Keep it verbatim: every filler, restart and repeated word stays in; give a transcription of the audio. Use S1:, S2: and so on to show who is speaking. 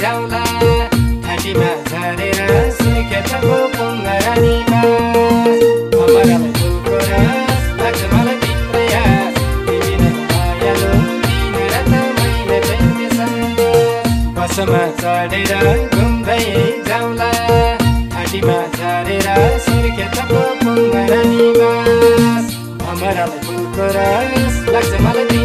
S1: जाउँला घाँटीमा झरेर सुर्खेतको पुङ्गरानीमा अमरलाई फुलको रस लाग्छ मलाई तिम्रै आस तिमी नै मायालु दिन रात मैले प्रेमले सन्देश बसमा चढेर घुम्दै जाउँला घाँटीमा झरेर सुर्खेतको पुङ्गरानीमा अमरलाई फुलको रस लाग्छ मलाई